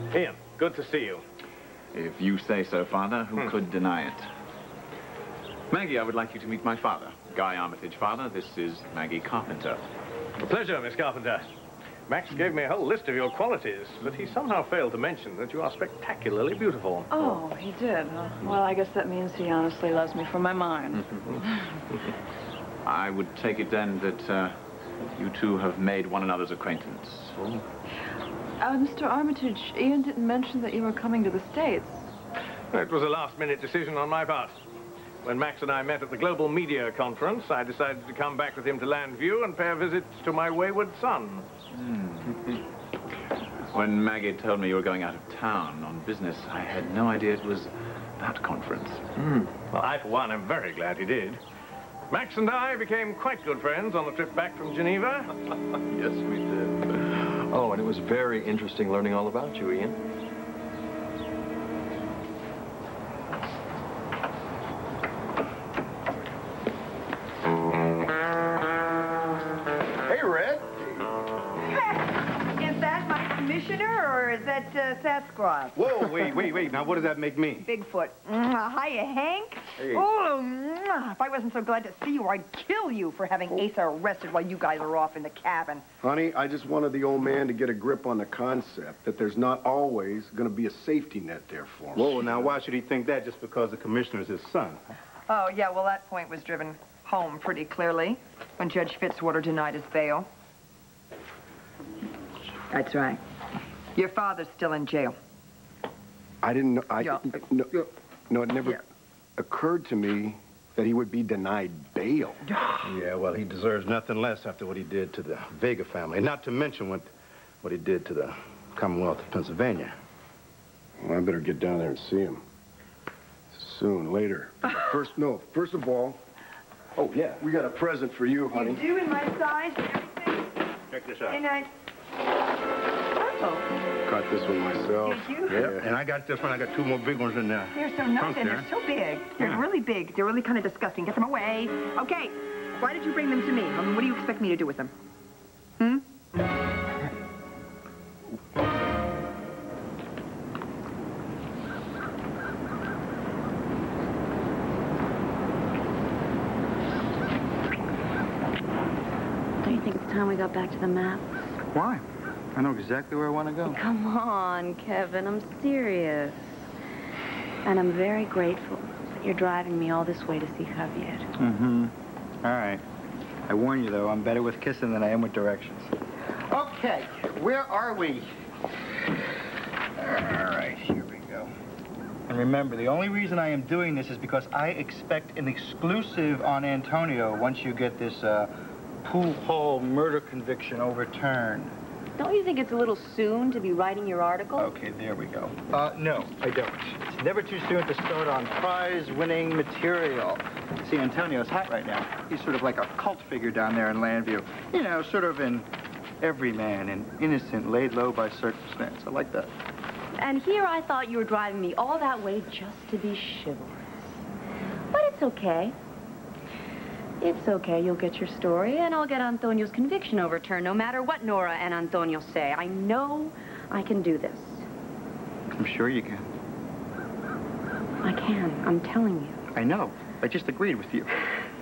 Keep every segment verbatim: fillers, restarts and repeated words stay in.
Ian, good to see you. If you say so, Father, who Hmm. could deny it? Maggie, I would like you to meet my father. Guy Armitage, Father. This is Maggie Carpenter. A pleasure, Miss Carpenter. Max gave me a whole list of your qualities, but he somehow failed to mention that you are spectacularly beautiful. Oh, he did, huh? Well, I guess that means he honestly loves me for my mind. I would take it then that uh, you two have made one another's acquaintance. Oh. Uh, Mister Armitage, Ian didn't mention that you were coming to the States. It was a last-minute decision on my part. When Max and I met at the Global Media Conference, I decided to come back with him to Landview and pay a visit to my wayward son. Hmm. When Maggie told me you were going out of town on business, I had no idea it was that conference. Mm. Well, I, for one, am very glad he did. Max and I became quite good friends on the trip back from Geneva. Yes, we did. Oh, and it was very interesting learning all about you, Ian. Hey, Red. Is that my commissioner, or is that uh, Sasquatch? Whoa, wait, wait, wait. Now, what does that make me? Bigfoot. Mm, hiya, Hank. Hey. Oh, mm, if I wasn't so glad to see you, I'd kill you for having Asa arrested while you guys are off in the cabin. Honey, I just wanted the old man to get a grip on the concept that there's not always going to be a safety net there for him. Whoa, now, why should he think that just because the commissioner's his son? Oh, yeah, well, that point was driven home pretty clearly when Judge Fitzwater denied his bail. That's right. Your father's still in jail. I didn't know. I, Yeah. no, no, it never Yeah. occurred to me that he would be denied bail. Yeah, well, he deserves nothing less after what he did to the Vega family, not to mention what, what he did to the Commonwealth of Pennsylvania. Well, I better get down there and see him. Soon, later. First, no, first of all, oh, yeah, we got a present for you, honey. You do in my size and everything? Check this out. And I... Oh. Got this one myself. Did you? Yeah, and I got this one. I got two more big ones in there. They're so nice, and there. they're so big. They're Yeah. really big. They're really kind of disgusting. Get them away. Okay. Why did you bring them to me? I mean, what do you expect me to do with them? Hmm? Don't you think it's time we got back to the map? Why? I know exactly where I want to go. Come on, Kevin. I'm serious. And I'm very grateful that you're driving me all this way to see Javier. Mm-hmm. All right. I warn you, though, I'm better with kissing than I am with directions. Okay, where are we? All right, here we go. And remember, the only reason I am doing this is because I expect an exclusive on Antonio once you get this uh, pool hall murder conviction overturned. Don't you think it's a little soon to be writing your article? Okay, there we go. Uh, no, I don't. It's never too soon to start on prize-winning material. See, Antonio's hot right now. He's sort of like a cult figure down there in Landview. You know, sort of an everyman, an innocent laid low by circumstance. I like that. And here I thought you were driving me all that way just to be chivalrous. But it's okay. It's okay. You'll get your story, and I'll get Antonio's conviction overturned, no matter what Nora and Antonio say. I know I can do this. I'm sure you can. I can. I'm telling you. I know. I just agreed with you.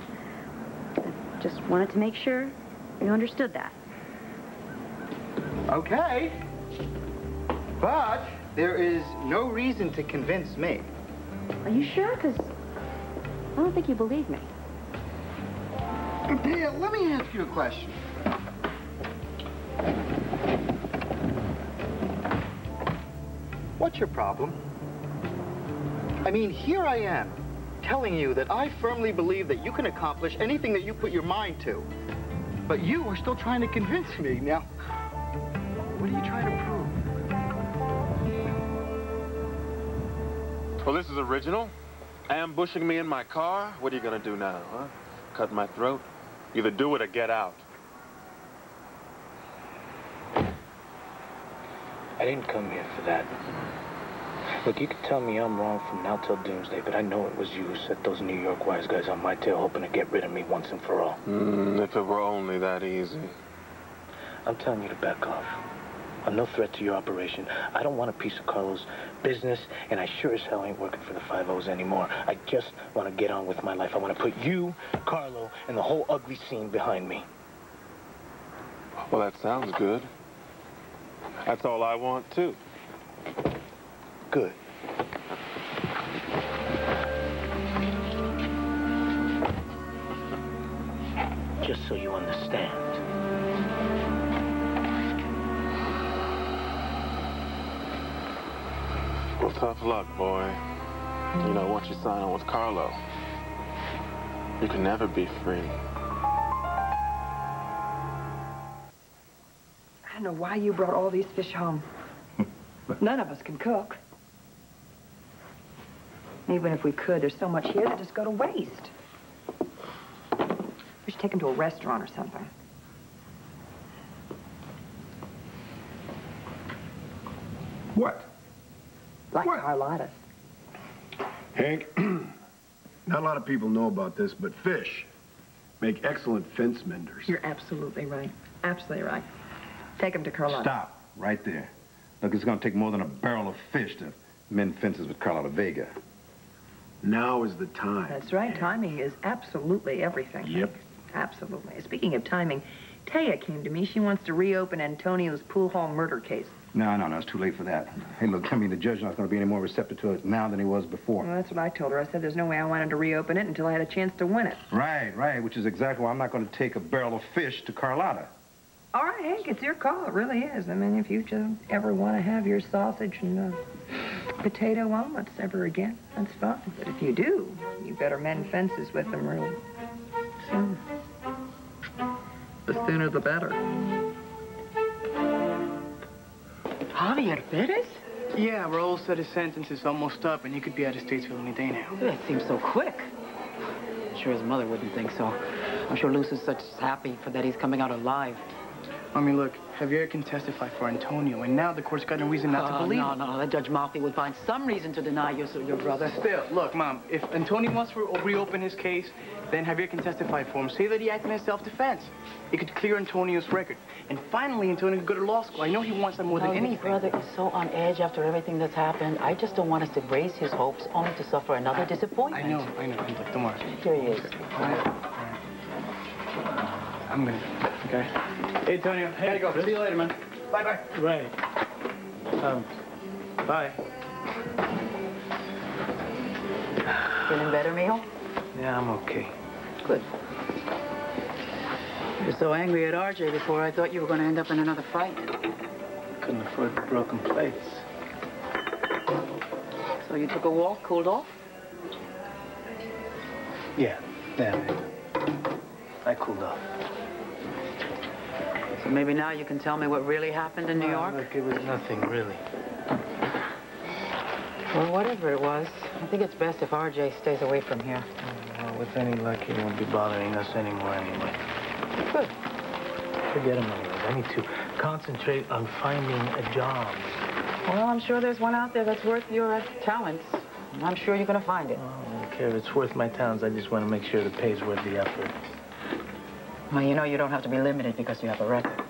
I just wanted to make sure you understood that. Okay. But there is no reason to convince me. Are you sure? Because I don't think you believe me. Dale, let me ask you a question. What's your problem? I mean, here I am, telling you that I firmly believe that you can accomplish anything that you put your mind to. But you are still trying to convince me. Now, what are you trying to prove? Well, this is original. Ambushing me in my car? What are you gonna do now, huh? Cut my throat? Either do it or get out. I didn't come here for that. Look, you can tell me I'm wrong from now till doomsday, but I know it was you who set those New York wise guys on my tail hoping to get rid of me once and for all. Mm, if it were only that easy. I'm telling you to back off. I'm no threat to your operation. I don't want a piece of Carlo's business, and I sure as hell ain't working for the five O's anymore. I just want to get on with my life. I want to put you, Carlo, and the whole ugly scene behind me. Well, that sounds good. That's all I want, too. Good. Just so you understand. Well, tough luck, boy. You know, once you sign on with Carlo, you can never be free. I don't know why you brought all these fish home. None of us can cook. Even if we could, there's so much here that just go to waste. We should take them to a restaurant or something. What? Like Carlotta's. Hank, not a lot of people know about this, but fish make excellent fence menders. You're absolutely right. Absolutely right. Take them to Carlotta. Stop right there. Look, it's going to take more than a barrel of fish to mend fences with Carlotta Vega. Now is the time. That's right. Timing is absolutely everything. Yep. Absolutely. Speaking of timing, Taya came to me. She wants to reopen Antonio's pool hall murder case. No, no, no, it's too late for that. Hey, look, I mean, the judge's not going to be any more receptive to it now than he was before. Well, that's what I told her. I said there's no way I wanted to reopen it until I had a chance to win it. Right, right, which is exactly why I'm not going to take a barrel of fish to Carlotta. All right, Hank, it's your call. It really is. I mean, if you just ever want to have your sausage and uh, potato omelets ever again, that's fine. But if you do, you better mend fences with them real soon. The sooner the better. Javier Perez? Yeah, Raul said his sentence is almost up and he could be out of Statesville any day now. That seems so quick. I'm sure his mother wouldn't think so. I'm sure Luz is such happy for that he's coming out alive. I mean, look, Javier can testify for Antonio, and now the court's got no reason not uh, to believe no, him. No, no, that Judge Malfi would find some reason to deny you, so your brother. Still, look, Mom, if Antonio wants to re reopen his case, then Javier can testify for him. Say that he acted in self-defense. It could clear Antonio's record. And finally, Antonio could go to law school. I know he wants that more no, than anything. Your brother is so on edge after everything that's happened. I just don't want us to raise his hopes only to suffer another disappointment. I know, I know. Look, don't worry. Here he is. All right. All right. I'm gonna, okay? Hey, Antonio. Hey, gotta go. See you later, man. Bye-bye. Right. Um, bye. Feeling better, mijo? Yeah, I'm okay. Good. You were so angry at R J before, I thought you were going to end up in another fight. Couldn't afford the broken plates. So you took a walk, cooled off? Yeah, yeah. I cooled off. So maybe now you can tell me what really happened in New well, York? Look, it was nothing, really. Well, whatever it was, I think it's best if R J stays away from here. Well, with any luck, he won't be bothering us anymore anyway. Good. Forget him anyway. I need to concentrate on finding a job. Well, I'm sure there's one out there that's worth your uh, talents. And I'm sure you're going to find it. Well, I don't care if it's worth my talents. I just want to make sure the pay's worth the effort. Well, you know you don't have to be limited because you have a record.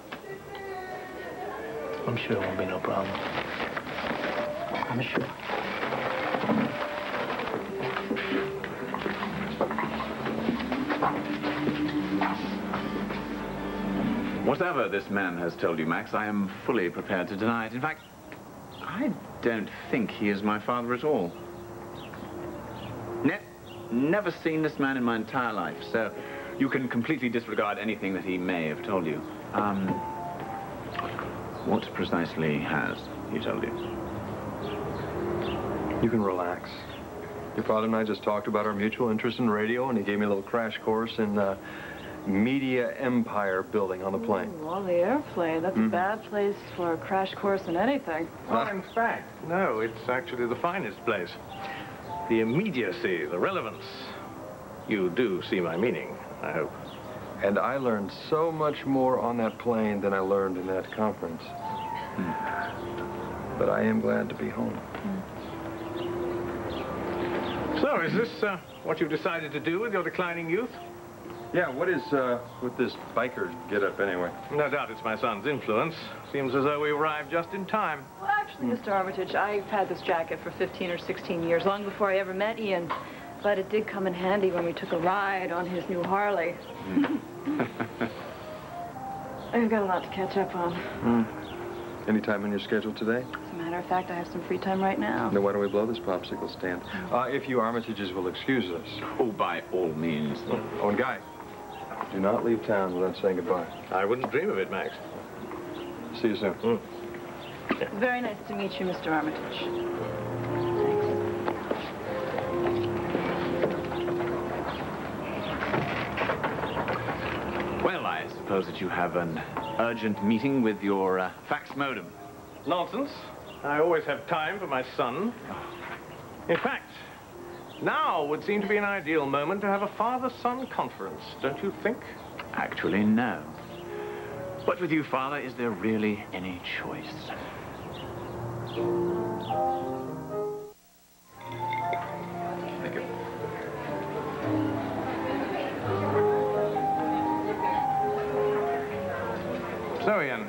I'm sure it won't be no problem. I'm sure. Whatever this man has told you, Max, I am fully prepared to deny it. In fact, I don't think he is my father at all. Ne never seen this man in my entire life, so you can completely disregard anything that he may have told you. Um, what precisely has he told you? You can relax. Your father and I just talked about our mutual interest in radio, and he gave me a little crash course in uh, media empire building on the plane. Ooh, well, the airplane, that's Mm. a bad place for a crash course in anything. Oh, in fact, no, it's actually the finest place. The immediacy, the relevance. You do see my meaning, I hope. And I learned so much more on that plane than I learned in that conference. Hmm. But I am glad to be home. So, is this uh, what you've decided to do with your declining youth? Yeah, what is uh, with this biker get-up anyway? No doubt it's my son's influence. Seems as though we arrived just in time. Well, actually, Mister Armitage, I've had this jacket for fifteen or sixteen years, long before I ever met Ian. But it did come in handy when we took a ride on his new Harley. Mm. I've got a lot to catch up on. Mm. Any time on your schedule today? As a matter of fact, I have some free time right now. Then why don't we blow this popsicle stand? Uh, if you Armitages will excuse us. Oh, by all means. Oh, and Guy, do not leave town without saying goodbye. I wouldn't dream of it, Max. See you soon. Mm. Very nice to meet you, Mister Armitage. Well, I suppose that you have an urgent meeting with your uh, fax modem. Nonsense. I always have time for my son. In fact, now would seem to be an ideal moment to have a father-son conference, don't you think? Actually, no. But with you, Father, is there really any choice? Thank you. So, Ian,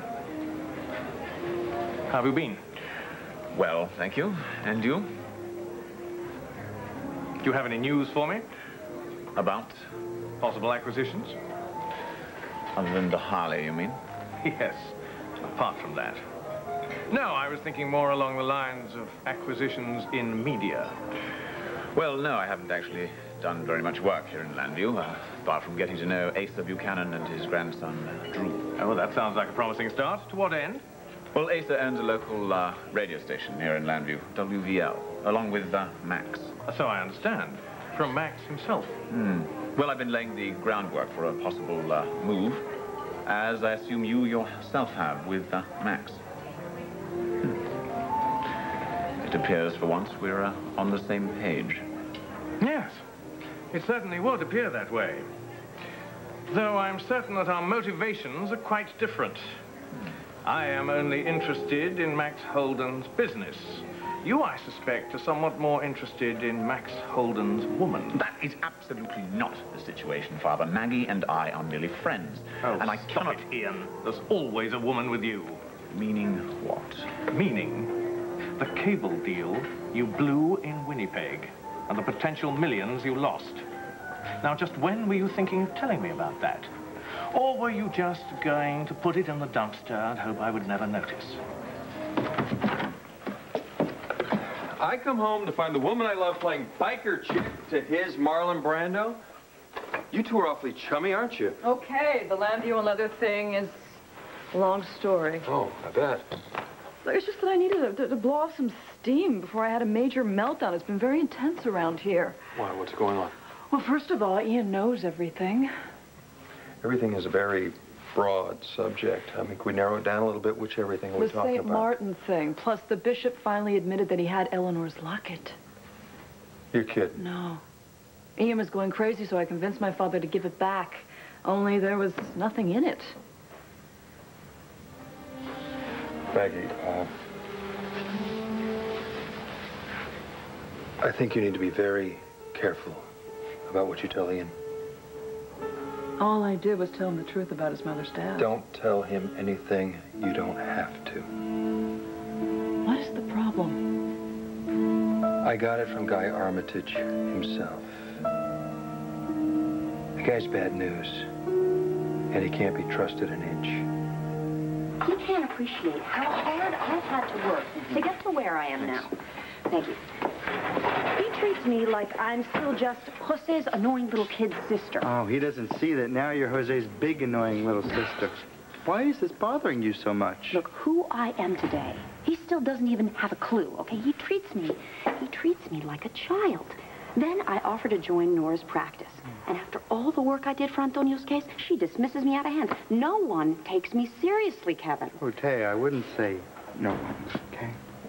how have you been? Well, thank you. And you? Do you have any news for me? About? Possible acquisitions? Other than the Harley, you mean? Yes, apart from that. No, I was thinking more along the lines of acquisitions in media. Well, no, I haven't actually done very much work here in Landview, uh, apart from getting to know Asa Buchanan and his grandson, uh, Drew. Oh, that sounds like a promising start. To what end? Well, Asa owns a local uh, radio station here in Landview, W V L, along with uh, Max. So I understand. From Max himself. Hmm. Well, I've been laying the groundwork for a possible uh, move, as I assume you yourself have with uh, Max. Hmm. It appears for once we're uh, on the same page. Yes, it certainly would appear that way. Though I'm certain that our motivations are quite different. I am only interested in Max Holden's business. You, I suspect, are somewhat more interested in Max Holden's woman. That is absolutely not the situation, Father. Maggie and I are merely friends. Oh, and I stop cannot... it, Ian. There's always a woman with you. Meaning what? Meaning the cable deal you blew in Winnipeg and the potential millions you lost. Now, just when were you thinking of telling me about that? Or were you just going to put it in the dumpster and hope I would never notice? I come home to find the woman I love playing biker chick to his Marlon Brando. You two are awfully chummy, aren't you? Okay, the Landview and Leather thing is a long story. Oh, I bet. Look, it's just that I needed to, to blow off some steam before I had a major meltdown. It's been very intense around here. Why? What's going on? Well, first of all, Ian knows everything. Everything is a very broad subject. I mean, can we narrow it down a little bit? Which everything are we The talking Saint about? Martin thing. Plus, the bishop finally admitted that he had Eleanor's locket. You're kidding. No. Ian was going crazy, so I convinced my father to give it back. Only there was nothing in it. Maggie, uh, I think you need to be very careful about what you tell Ian. All I did was tell him the truth about his mother's death. Don't tell him anything you don't have to. What is the problem? I got it from Guy Armitage himself. The guy's bad news, and he can't be trusted an inch. You can't appreciate how hard I've had to work to get to where I am now. Thank you. He treats me like I'm still just Jose's annoying little kid sister. Oh, he doesn't see that now you're Jose's big annoying little sister. Why is this bothering you so much? Look, who I am today, he still doesn't even have a clue, okay? He treats me, he treats me like a child. Then I offer to join Nora's practice. And after all the work I did for Antonio's case, she dismisses me out of hand. No one takes me seriously, Kevin. Jose, I wouldn't say no one, okay?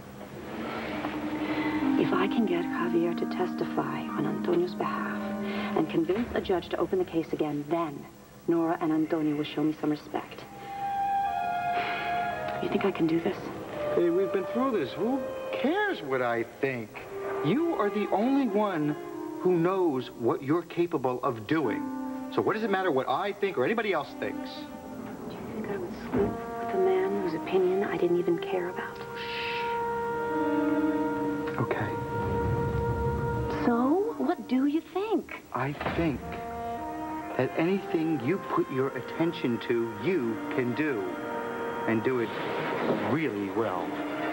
If I can get Javier to testify on Antonio's behalf and convince a judge to open the case again, then Nora and Antonio will show me some respect. You think I can do this? Hey, we've been through this. Who cares what I think? You are the only one who knows what you're capable of doing. So what does it matter what I think or anybody else thinks? Do you think I would sleep with a man whose opinion I didn't even care about? Okay. So, what do you think? I think that anything you put your attention to, you can do. And do it really well.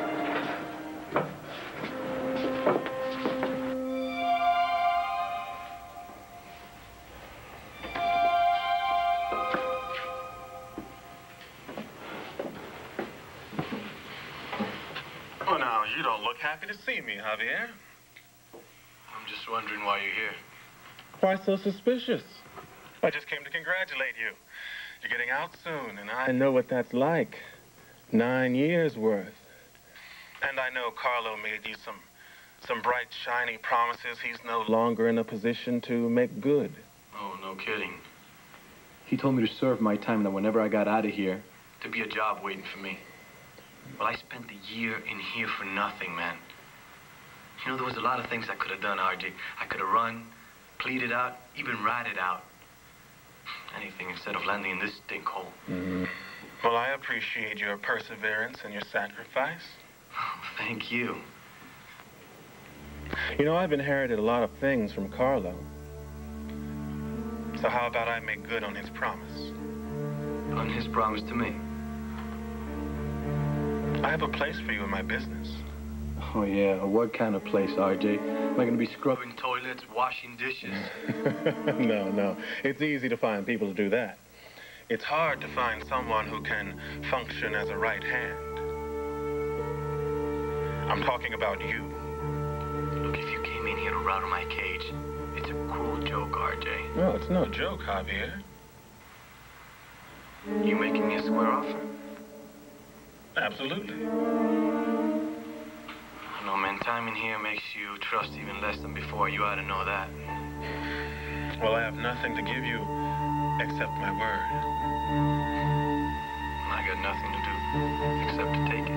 Well, now, you don't look happy to see me, Javier. I'm just wondering why you're here. Why so suspicious? I just came to congratulate you. You're getting out soon, and I know what that's like. Nine years worth. And I know Carlo made you some, some bright, shiny promises he's no longer in a position to make good. Oh, no kidding. He told me to serve my time, and that whenever I got out of here... To be a job waiting for me. Well, I spent the year in here for nothing, man. You know, there was a lot of things I could have done, R J. I could have run, pleaded out, even ratted out. Anything instead of landing in this stink hole. Mm-hmm. Well, I appreciate your perseverance and your sacrifice. Oh, thank you. You know, I've inherited a lot of things from Carlo. So how about I make good on his promise? On his promise to me? I have a place for you in my business. Oh, yeah. What kind of place, R J? Am I going to be scrubbing toilets, washing dishes? No, no. It's easy to find people to do that. It's hard to find someone who can function as a right hand. I'm talking about you. Look, if you came in here to rattle my cage, it's a cruel joke, R J. No, it's no joke, Javier. You making me a square offer? Absolutely. No, man, time in here makes you trust even less than before. You ought to know that. Well, I have nothing to give you except my word. I got nothing to do except to take it.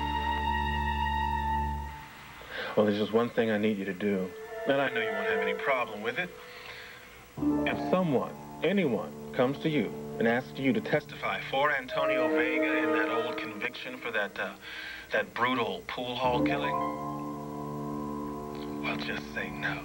Well, there's just one thing I need you to do. And I know you won't have any problem with it. If someone, anyone, comes to you and asks you to testify for Antonio Vega in that old conviction for that, uh, that brutal pool hall killing, well, just say no.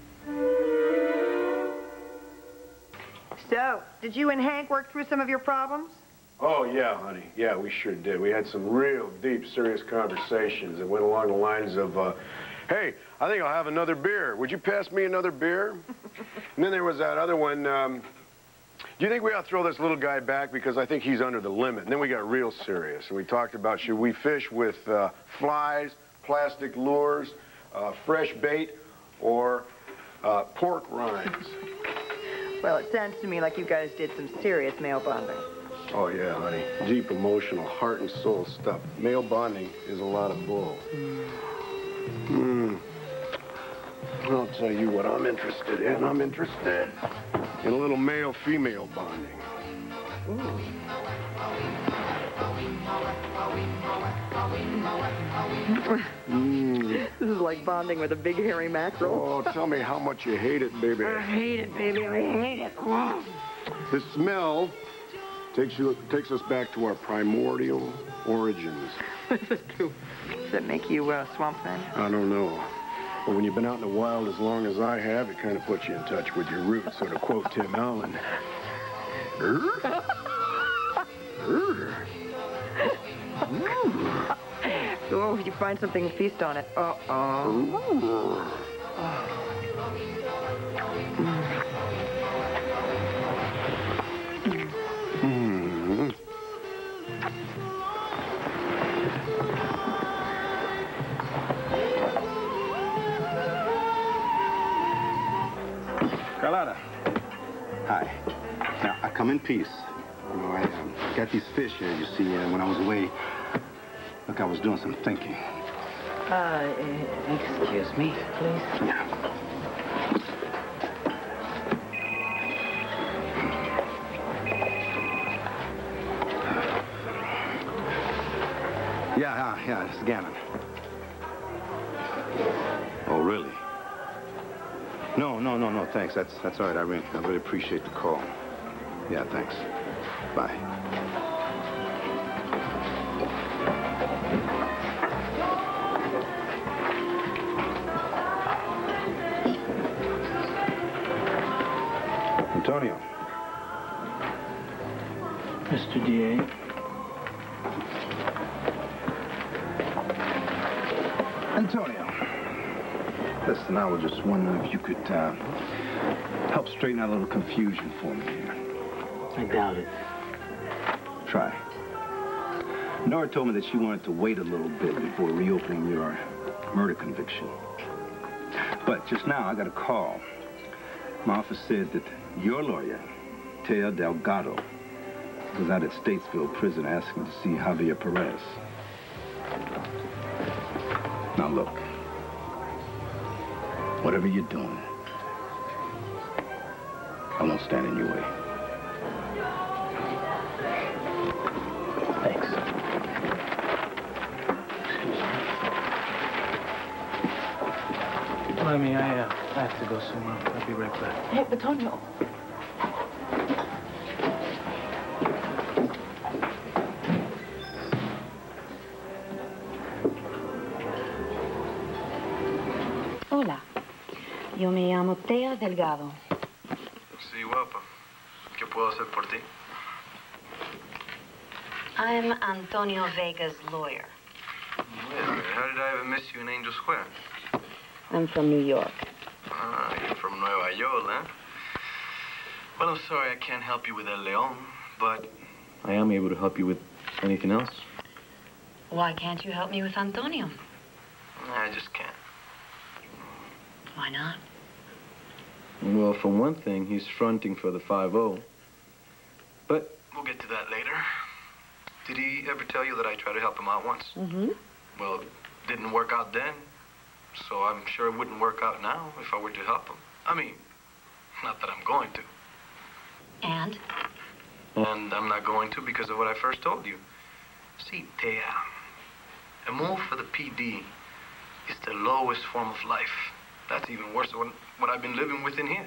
So, did you and Hank work through some of your problems? Oh, yeah, honey. Yeah, we sure did. We had some real deep, serious conversations that went along the lines of, uh, hey, I think I'll have another beer. Would you pass me another beer? And then there was that other one, um, do you think we ought to throw this little guy back because I think he's under the limit? And then we got real serious, and we talked about should we fish with uh, flies, plastic lures, uh, fresh bait, or uh, pork rinds? Well, it sounds to me like you guys did some serious male bonding. Oh, yeah, honey. Deep emotional, heart and soul stuff. Male bonding is a lot of bull. Hmm. I'll tell you what I'm interested in. I'm interested in a little male-female bonding. Ooh. Mm. This is like bonding with a big hairy mackerel. Oh, tell me how much you hate it, baby. I hate it, baby. I hate it. Oh. The smell takes you takes us back to our primordial origins. Does that make you a uh, swamp fan? I don't know. But when you've been out in the wild as long as I have, it kind of puts you in touch with your roots. So to quote Tim Allen, "Er? Er? Oh, if you find something, feast on it. Uh-oh. Mm. Carlotta. Hi. Now, I come in peace. You know, I um, got these fish here, you see, uh, when I was away. Look, I was doing some thinking. Uh, excuse me, please. Yeah. Yeah, yeah, yeah, it's Gannon. Oh, really? No, no, no, no, thanks. That's, that's all right, Irene. I really appreciate the call. Yeah, thanks. Bye. Antonio. Mister D A. Antonio. Listen, I was just wondering if you could uh, help straighten out a little confusion for me here. I doubt it. Try. Nora told me that she wanted to wait a little bit before reopening your murder conviction. But just now, I got a call. My office said that your lawyer, Teo Delgado, was out at Statesville prison asking to see Javier Perez. Now look, whatever you're doing, I won't stand in your way. Thanks. Excuse me. I, uh, I have to go somewhere. I'll be right back. Hey, Antonio. Hola. Yo me llamo Tea Delgado. Sí, guapa. ¿Qué puedo hacer por ti? I'm Antonio Vega's lawyer. Wait a minute. How did I ever miss you in Angel Square? I'm from New York. Ah, you're from Nueva York, huh? Well, I'm sorry I can't help you with El León, but I am able to help you with anything else. Why can't you help me with Antonio? I just can't. Why not? Well, for one thing, he's fronting for the five oh. But we'll get to that later. Did he ever tell you that I tried to help him out once? Mm-hmm. Well, it didn't work out then, so I'm sure it wouldn't work out now if I were to help him. I mean, not that I'm going to. And? And I'm not going to because of what I first told you. See, Tea, a move for the P D is the lowest form of life. That's even worse than what I've been living with in here.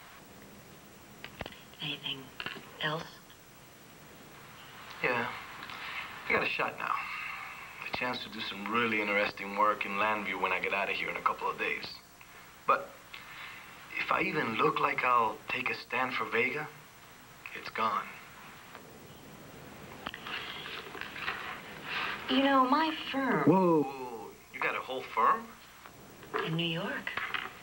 Anything else? Yeah. I got a shot now. A chance to do some really interesting work in Landview when I get out of here in a couple of days. But if I even look like I'll take a stand for Vega, it's gone. You know, my firm... Whoa, whoa. You got a whole firm? In New York.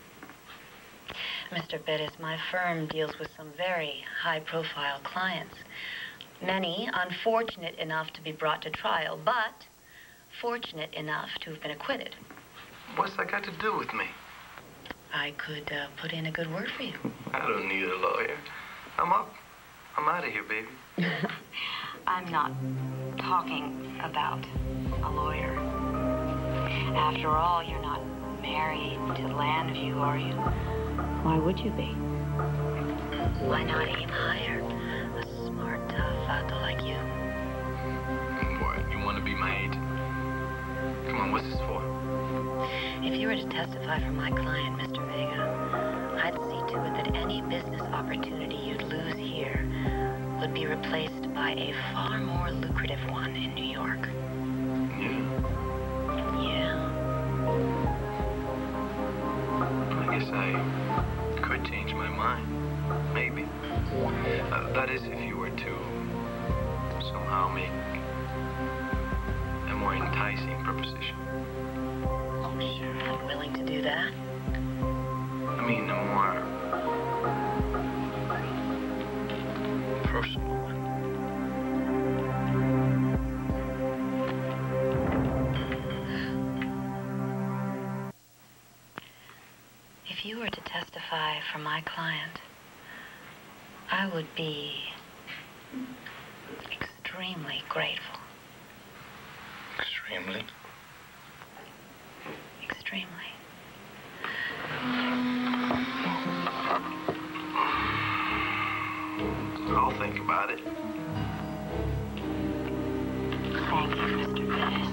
Mister Bettis, my firm deals with some very high-profile clients. Many unfortunate enough to be brought to trial, but fortunate enough to have been acquitted. What's that got to do with me? I could uh, put in a good word for you. I don't need a lawyer. I'm up. I'm out of here, baby. I'm not talking about a lawyer. After all, you're not married to Landview, are you? Why would you be? Why not aim higher? A smart, tough vato like you. What, you want to be my agent? Come on, what's this for? If you were to testify for my client, Mister Vega, I'd see to it that any business opportunity you'd lose here would be replaced by a far more lucrative one in New York. Yeah? Yeah. I guess I could change my mind. Maybe. Uh, that is if you were to somehow make a more enticing proposition. Oh, sure. I'm willing to do that. I mean, a more personal one. If you were to testify for my client, I would be extremely grateful. Extremely? Extremely. I'll think about it. Thank you, Mister Bettis.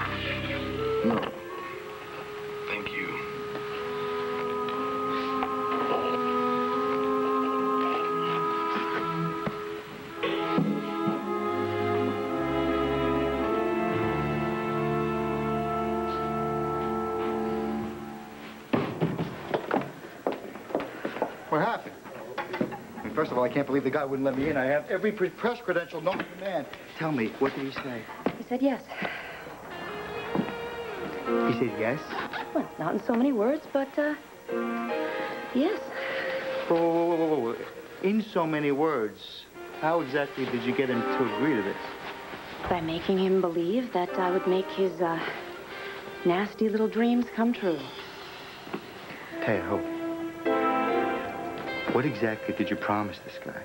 No. Thank you. What happened? I mean, first of all, I can't believe the guy wouldn't let me in. I have every pre- press credential known to man. Tell me, what did he say? He said yes. He said yes? Well, not in so many words, but, uh, yes. Whoa, whoa, whoa, whoa, whoa. In so many words, how exactly did you get him to agree to this? By making him believe that I would make his, uh, nasty little dreams come true. Teo, what exactly did you promise this guy?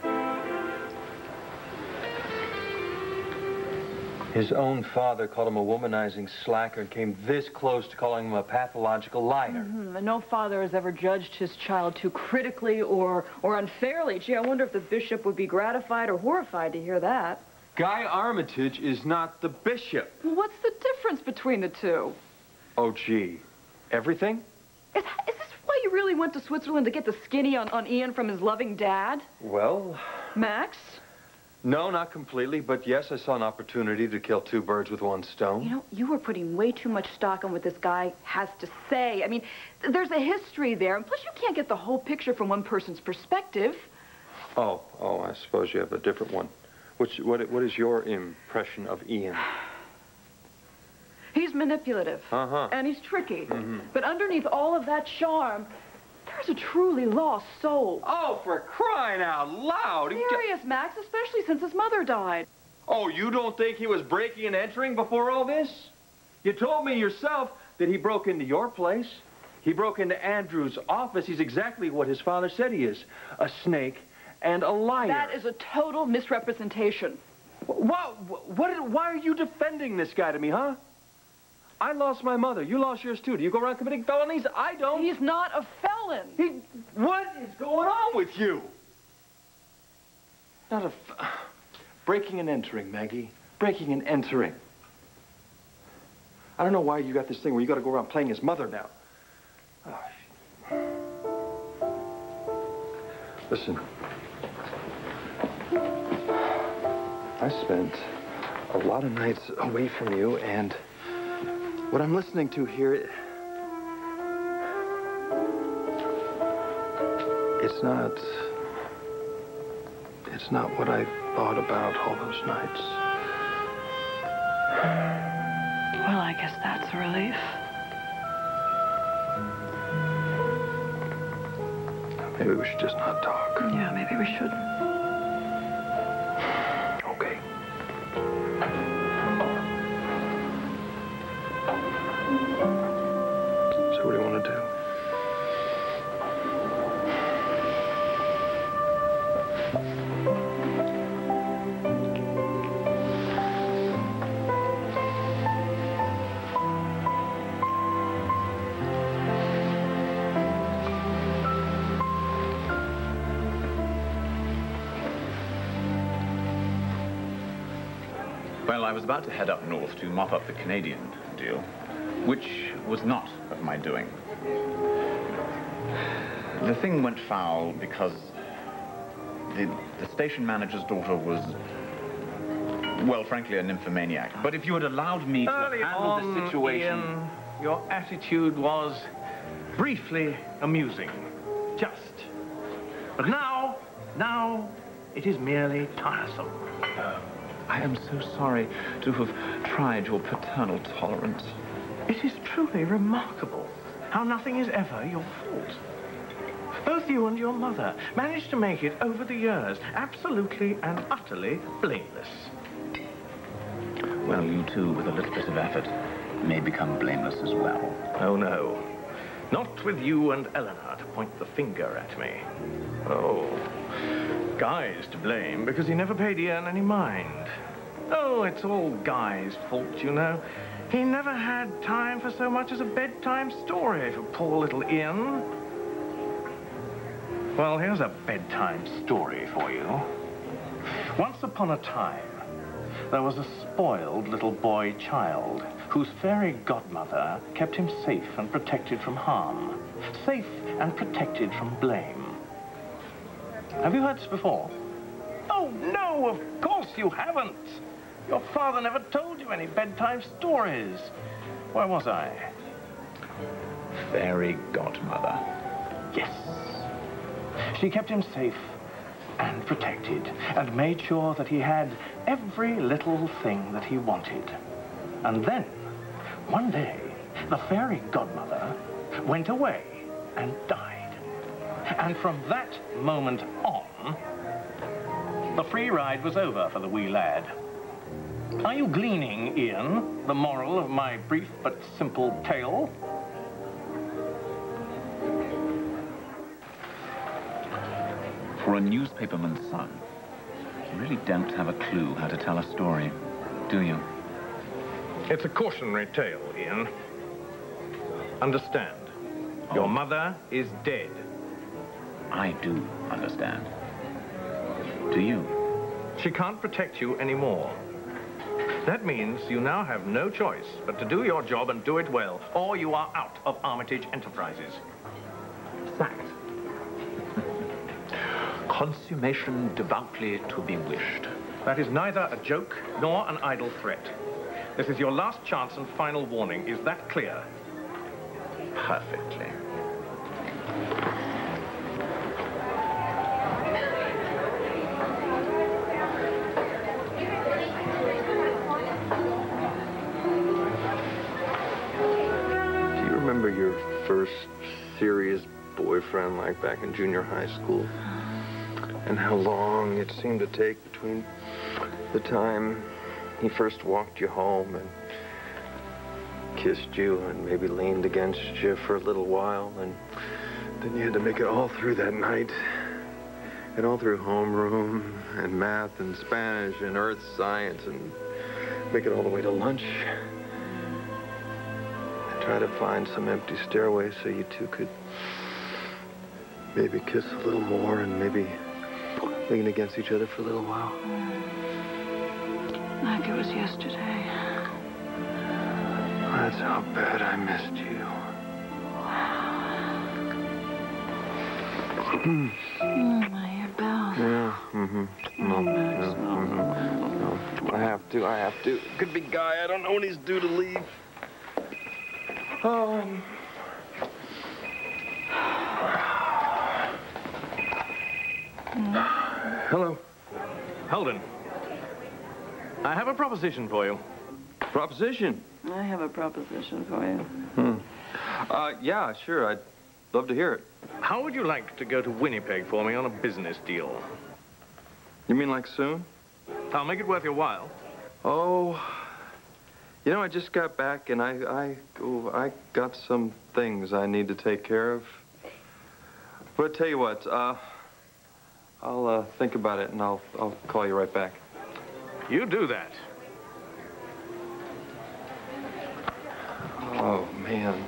His own father called him a womanizing slacker and came this close to calling him a pathological liar. Mm-hmm. And no father has ever judged his child too critically or, or unfairly. Gee, I wonder if the bishop would be gratified or horrified to hear that. Guy Armitage is not the bishop. Well, what's the difference between the two? Oh, gee. Everything? Is, is this why you really went to Switzerland to get the skinny on, on Ian from his loving dad? Well... Max? No, not completely, but yes, I saw an opportunity to kill two birds with one stone. You know, you were putting way too much stock on what this guy has to say. I mean, th there's a history there, and plus you can't get the whole picture from one person's perspective. Oh, oh, I suppose you have a different one. Which, what, what is your impression of Ian? He's manipulative. Uh-huh. And he's tricky. Mm-hmm. But underneath all of that charm, there's a truly lost soul. Oh, for crying out loud! Serious, Max, especially since his mother died. Oh, you don't think he was breaking and entering before all this? You told me yourself that he broke into your place. He broke into Andrew's office. He's exactly what his father said he is. A snake and a liar. That is a total misrepresentation. What, what, why are you defending this guy to me, huh? I lost my mother. You lost yours, too. Do you go around committing felonies? I don't. He's not a felon. He, what is going on with you? Not a... F breaking and entering, Maggie. Breaking and entering. I don't know why you got this thing where you got to go around playing his mother now. Oh. Listen. I spent a lot of nights away from you, and... what I'm listening to here, it's not, it's not what I thought about all those nights. Well, I guess that's a relief. Maybe we should just not talk. Yeah, maybe we shouldn't. Okay. So what do you want to do? Well, I was about to head up north to mop up the Canadian deal, which was not of my doing. The thing went foul because the, the station manager's daughter was, well, frankly, a nymphomaniac. But if you had allowed me to Early handle on, the situation... Ian, your attitude was briefly amusing. Just. But now, now, it is merely tiresome. Uh, I am so sorry to have tried your paternal tolerance. It is truly remarkable how nothing is ever your fault. Both you and your mother managed to make it over the years absolutely and utterly blameless. Well, you too, with a little bit of effort, may become blameless as well. Oh, no. Not with you and Eleanor to point the finger at me. Oh, Guy's to blame because he never paid Ian any mind. Oh, it's all Guy's fault, you know. He never had time for so much as a bedtime story for poor little Ian. Well, here's a bedtime story for you. Once upon a time, there was a spoiled little boy child whose fairy godmother kept him safe and protected from harm, safe and protected from blame. Have you heard this before? Oh, no, of course you haven't. Your father never told you any bedtime stories. Where was I? Fairy godmother. Yes. She kept him safe and protected, and made sure that he had every little thing that he wanted. And then, one day, the fairy godmother went away and died. And from that moment on, the free ride was over for the wee lad. Are you gleaning, Ian, the moral of my brief but simple tale? For a newspaperman's son, you really don't have a clue how to tell a story, do you? It's a cautionary tale, Ian. Understand, your mother is dead. I do understand. Do you? She can't protect you anymore. That means you now have no choice but to do your job and do it well, or you are out of Armitage Enterprises. Sacked. Consummation devoutly to be wished. That is neither a joke nor an idle threat. This is your last chance and final warning. Is that clear? Perfectly. Do you remember your first serious boyfriend, like back in junior high school? And how long it seemed to take between the time he first walked you home and kissed you and maybe leaned against you for a little while, and then you had to make it all through that night, and all through homeroom and math and Spanish and earth science, and make it all the way to lunch. And try to find some empty stairway so you two could maybe kiss a little more and maybe lean against each other for a little while. Like it was yesterday. That's how bad I missed you. Mm, I hear bells. Yeah, mm-hmm. No, no, mm-hmm. No, I have to, I have to. Could be Guy, I don't know when he's due to leave. Um... Hello. Holden, I have a proposition for you. Proposition? I have a proposition for you. Hmm. Uh, yeah, sure. I'd love to hear it. How would you like to go to Winnipeg for me on a business deal? You mean like soon? I'll make it worth your while. Oh, you know, I just got back and I, I, oh, I got some things I need to take care of. But I tell you what, uh, I'll uh, think about it and I'll, I'll call you right back. You do that. Oh, man.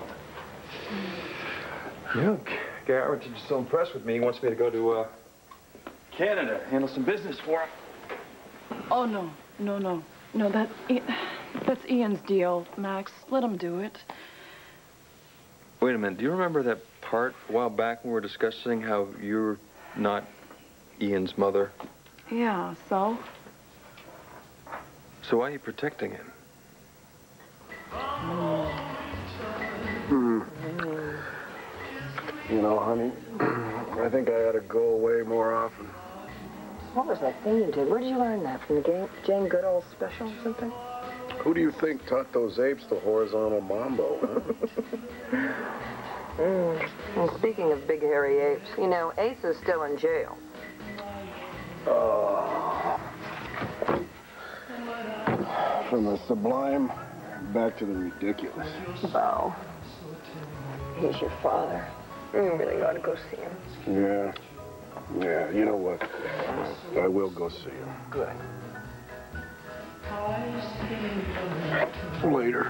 Yeah, Garrett is so impressed with me. He wants me to go to uh, Canada, handle some business for him. Oh, no. No, no. No, that, that's Ian's deal, Max. Let him do it. Wait a minute. Do you remember that part a while back when we were discussing how you're not Ian's mother? Yeah, so? So why are you protecting him? Hmm. You know, honey, I think I ought to go away more often. What was that thing you did? Where did you learn that? From the game, Jane Goodall special or something? Who do you think taught those apes the horizontal mambo, huh? mm. And speaking of big hairy apes, you know, Ace is still in jail. Oh. From the sublime back to the ridiculous. Bo, he's your father. You really ought to go see him. Yeah. Yeah, you know what? I will go see him. Good. Later.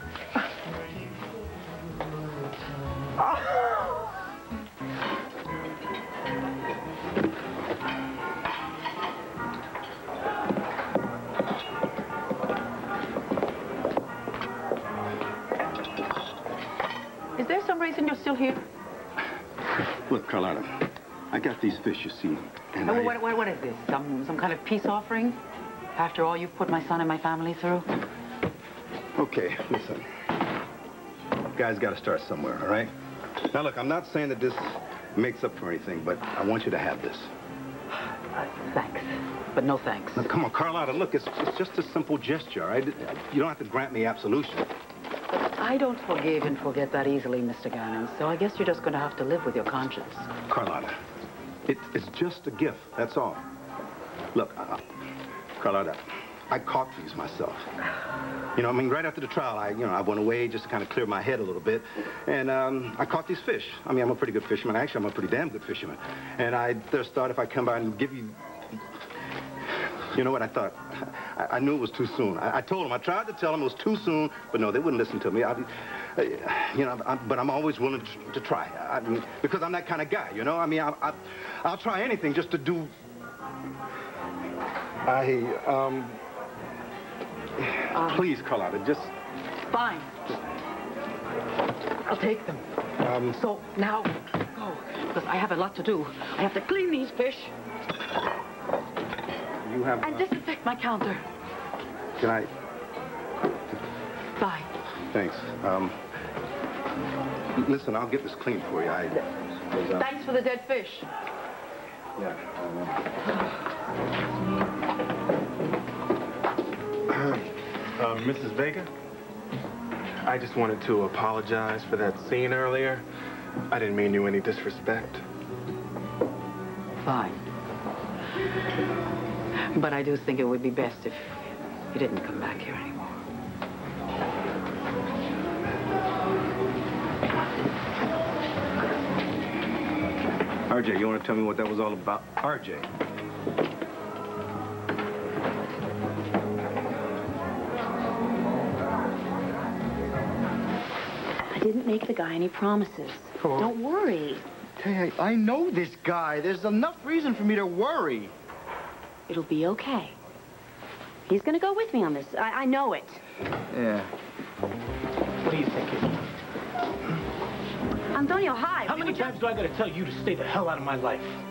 Is there some reason you're still here? Look, Carlotta, I got these fish, you see, and Oh, I... what, what, what is this? Some, some kind of peace offering? After all you've put my son and my family through? Okay, listen. Guy's got to start somewhere, all right? Now, look, I'm not saying that this makes up for anything, but I want you to have this. Uh, thanks, but no thanks. Now, come on, Carlotta, look, it's, it's just a simple gesture, all right? You don't have to grant me absolution. But I don't forgive and forget that easily, Mister Gannon, so I guess you're just going to have to live with your conscience. Carlotta, it, it's just a gift, that's all. Look, uh, Carlotta, I caught these myself. You know, I mean, right after the trial, I, you know, I went away just to kind of clear my head a little bit, and um, I caught these fish. I mean, I'm a pretty good fisherman. Actually, I'm a pretty damn good fisherman. And I just thought if I come by and give you... You know what I thought? I, I knew it was too soon. I, I told them, I tried to tell them it was too soon, but no, they wouldn't listen to me. I, uh, you know, I, but I'm always willing to, to try. I, I mean, because I'm that kind of guy, you know? I mean, I, I, I'll try anything just to do... I, um... Uh, Please, Carlotta, just... Fine. I'll take them. Um, so, now, go. Because I have a lot to do. I have to clean these fish. You have... And uh, disinfect my counter. Can I... Bye. Thanks. Um... Listen, I'll get this clean for you. I... Uh, Thanks for the dead fish. Yeah. Uh, Missus Vega, I just wanted to apologize for that scene earlier. I didn't mean you any disrespect. Fine. But I do think it would be best if you didn't come back here anymore. R J, you want to tell me what that was all about? R J. I didn't make the guy any promises. Oh. Don't worry. Hey, I, I know this guy. There's enough reason for me to worry. It'll be okay. He's gonna go with me on this. I, I know it. Yeah. What do you think, Izzy? Antonio, hi. How many times do I gotta tell you to stay the hell out of my life?